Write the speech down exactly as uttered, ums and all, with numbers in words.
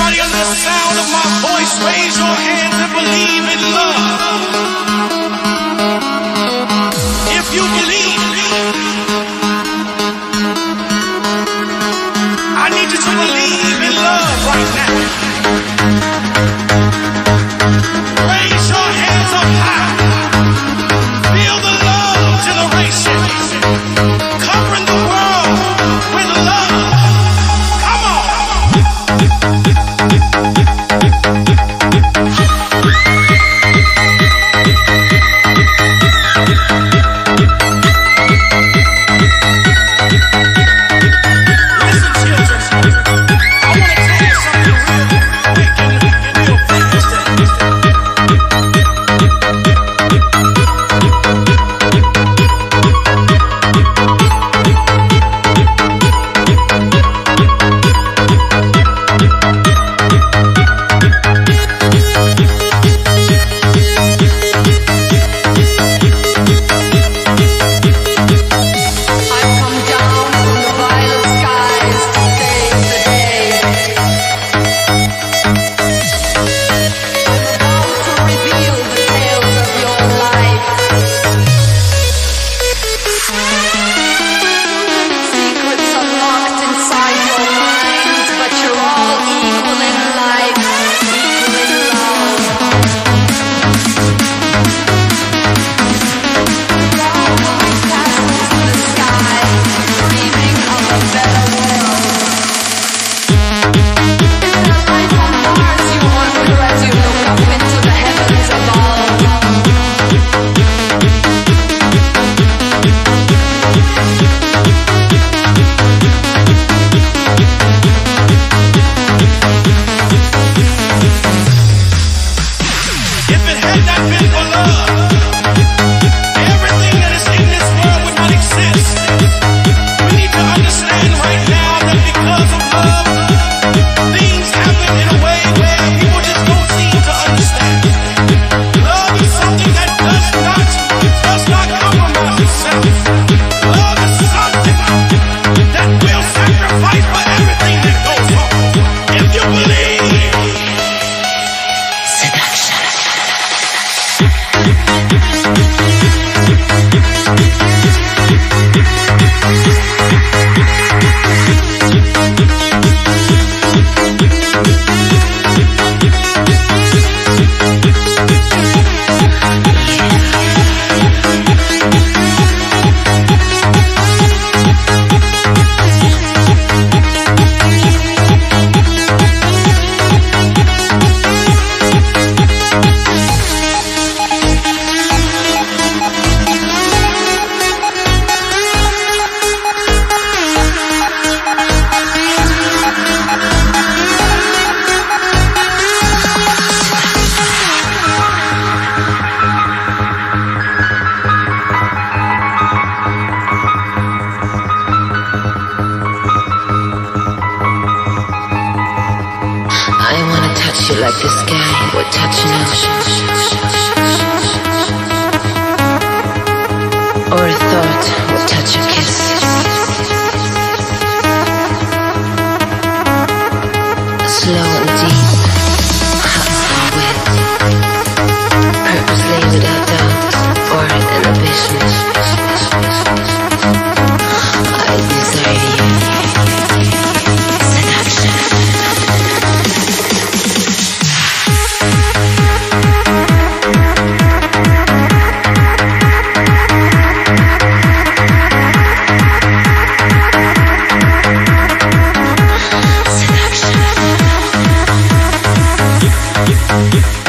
Everybody under the sound of my voice, raise your hands and believe in love. If you believe, I need you to believe in love right now. Raise your hands up high. Feel the love generation covering the world with love. Come on. Like the sky would touch an ocean, or a thought would touch a kiss. Slow and deep, hot and wet, purposely without doubt or inhibition. I desire you. Seduction. Seduction.